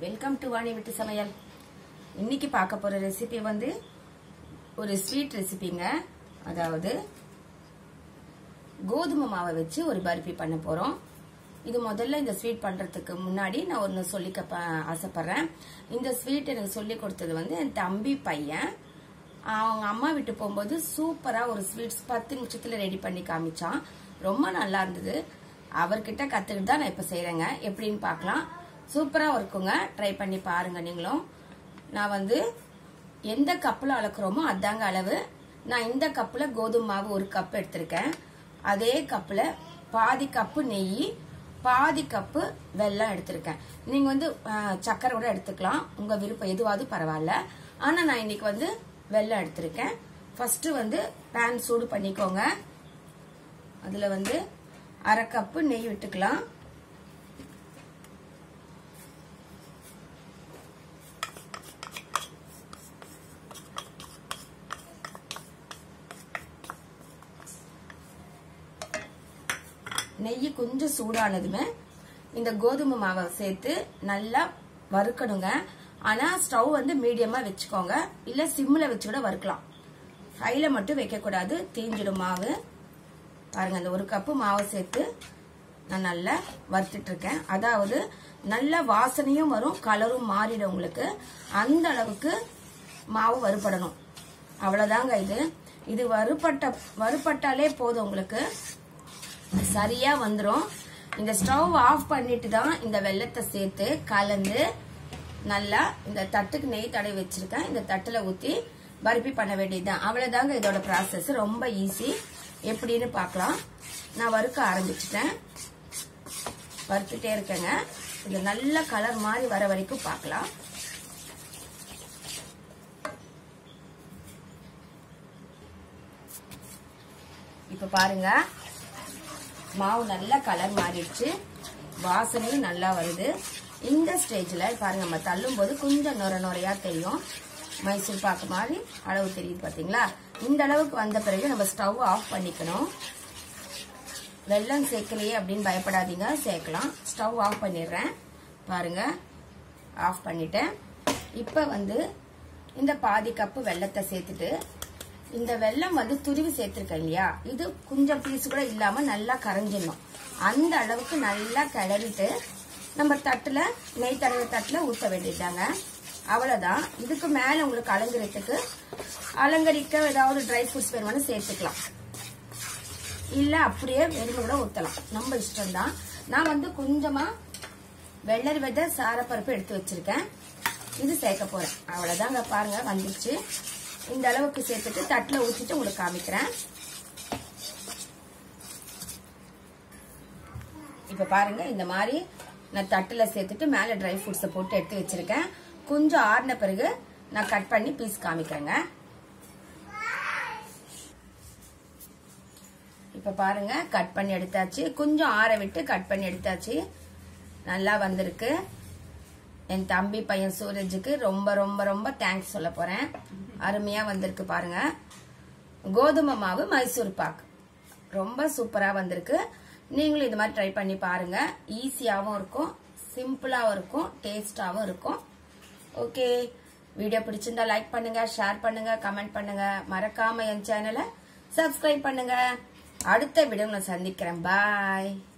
Welcome to Vani வீட்டு சமையல். இன்னைக்கு பார்க்க போற ரெசிபி வந்து ஒரு ஸ்வீட் ரெசிபிங்க. அதாவது கோதுமை மாவை வச்சு ஒரு பர்பி பண்ண போறோம். இது முதல்ல இந்த ஸ்வீட் பண்றதுக்கு முன்னாடி நான் ஒன்னு சொல்லிக்க ஆசைப்படுறேன். இந்த ஸ்வீட் எனக்கு சொல்லி கொடுத்தது வந்து என் தம்பி பையன். அவங்க அம்மா வீட்டு போகும்போது சூப்பரா ஒரு ஸ்வீட்ஸ் 10 நிமிஷத்துல ரெடி பண்ணி காமிச்சான். ரொம்ப நல்லா இருந்தது. அவர்கிட்ட கத்துக்கிட்டு தான் நான் இப்ப செய்யறேங்க. எப்படின்னு பார்க்கலாம். சூப்பரா இருக்குங்க. ட்ரை பண்ணி பாருங்க நீங்களும். நான் வந்து எந்த கப்ல அளக்குறோமோ அதாங்க அளவு. நான் இந்த கப்ல கோதுமை மாவு 1 கப் எடுத்திருக்கேன். அதே கப்ல பாதி கப்பு நெய், பாதி கப்பு வெல்லம் எடுத்திருக்கேன். நீங்க வந்து சக்கரை கூட எடுத்துக்கலாம், உங்க விருப்பம் எதுவாவது பரவாயில்ல. ஆனா நான் இன்னைக்கு வந்து வெல்லம் எடுத்திருக்கேன். ஃபர்ஸ்ட் வந்து பேன் சூடு பண்ணிக்கோங்க. அதுல வந்து 1/2 கப்பு நெய் விட்டுக்கலாம். நெய் கொஞ்சம் சூடானதுமே இந்த கோதுமை மாவை சேர்த்து நல்லா வறுக்கணுங்க. ஆனா ஸ்டவ் வந்து மீடியமா வச்சுக்கோங்க, இல்ல சிம்ல வச்சு கூட வறுக்கலாம். ஹைல மட்டும் வைக்க கூடாது, தீஞ்சிடும் மாவு. பாருங்க, அந்த 1 கப்பு மாவை சேர்த்து நான் நல்லா வறுத்துட்டு இருக்கேன். அதாவது நல்ல வாசனையும் வரும், கலரும் மாறிடும் உங்களுக்கு. அந்த அளவுக்கு மாவு வறுபடணும். அவ்வளவுதாங்க. இது வறுபட்டாலே போதும், உங்களுக்கு சரியா வந்துடும். இந்த ஸ்டவ் ஆஃப் பண்ணிட்டு தான் இந்த வெல்லத்தை சேர்த்து கலந்து நல்லா இந்த தட்டுக்கு நெய் தடவி வச்சிருக்கேன். இந்த தட்டுல ஊத்தி பர்பி பண்ண வேண்டியதுதான். அவ்வளவுதாங்க இதோட ப்ராசஸ். ரொம்ப ஈஸி. எப்படின்னு பார்க்கலாம். நான் வறுக்க ஆரம்பிச்சிட்டேன். வறுத்துட்டே இருக்கேங்க. இது நல்ல கலர் மாதிரி வர வரைக்கும் பார்க்கலாம். இப்ப பாருங்க, மாவு நல்லா கலர் மாறிடுச்சு, வாசனையும் நல்லா வருது. இந்த ஸ்டேஜ்ல பாருங்க, நம்ம தள்ளும் போது கொஞ்சம் நுரையா தெரியும். மைசூர் பாக்கு மாதிரி அளவு தெரியுது பாத்தீங்களா? இந்த அளவுக்கு வந்த பிறகு நம்ம ஸ்டவ் ஆஃப் பண்ணிக்கணும். வெல்லம் சேர்க்கலையே அப்படின்னு பயப்படாதீங்க, சேர்க்கலாம். ஸ்டவ் ஆஃப் பண்ணிடுறேன். பாருங்க, ஆஃப் பண்ணிட்டேன். இப்ப வந்து இந்த பாதி கப்பு வெல்லத்தை சேர்த்துட்டு, இந்த வெல்லம் வந்து துருவி சேர்த்திருக்கேன் இல்லையா, இது கொஞ்சம் பீஸ் கூட இல்லாம நல்லா கரைஞ்சிடணும். அந்த அளவுக்கு நல்லா கிளறிட்டு நம்ம தட்டுல நெய் தடவை தட்டுல ஊற்ற வேண்டியதாங்க. அவ்வளவுதான். இதுக்கு மேல உங்களுக்கு அலங்கரிக்க ஏதாவது ட்ரை ஃப்ரூட்ஸ் வேணும்னு சேர்த்துக்கலாம், இல்ல அப்படியே வெறும் கூட ஊத்தலாம், நம்ம இஷ்டம் தான். நான் வந்து கொஞ்சமா வெள்ளரி விதை சாரப்பருப்பு எடுத்து வச்சிருக்கேன், இது சேர்க்க போறேன். அவ்வளவுதாங்க. பாருங்க, வந்துச்சு. இந்த அளவுக்கு சேர்த்துட்டு தட்டுல ஊற்றிட்டு உங்களுக்கு காமிக்கிறேன். இப்ப பாருங்க, இந்த மாதிரி நான் தட்டுல சேர்த்துட்டு மேல ட்ரை ஃப்ரூட்ஸை போட்டு எடுத்து வச்சிருக்கேன். கொஞ்சம் ஆறின பிறகு நான் கட் பண்ணி பீஸ் காமிக்கிறேங்க. இப்ப பாருங்க, கட் பண்ணி எடுத்தாச்சு. கொஞ்சம் ஆற விட்டு கட் பண்ணி எடுத்தாச்சு. நல்லா வந்திருக்கு. என் தம்பி பையன் சூரஜுக்கு ரொம்ப ரொம்ப ரொம்ப தேங்க்ஸ் சொல்ல போறேன். அருமையா வந்திருக்கு பாருங்க. கோதுமை மாவு மைசூர் பாக்கு ரொம்ப சூப்பரா வந்திருக்கு. நீங்களும் இது மாதிரி ட்ரை பண்ணி பாருங்க. ஈஸியாவும் இருக்கும், சிம்பிளாவும் இருக்கும், டேஸ்டாவும் இருக்கும். ஓகே, வீடியோ பிடிச்சிருந்தா லைக் பண்ணுங்க, ஷேர் பண்ணுங்க, கமெண்ட் பண்ணுங்க. மறக்காம என் சேனலை சப்ஸ்கிரைப் பண்ணுங்க. அடுத்த வீடியோல சந்திக்கிறேன். பாய்.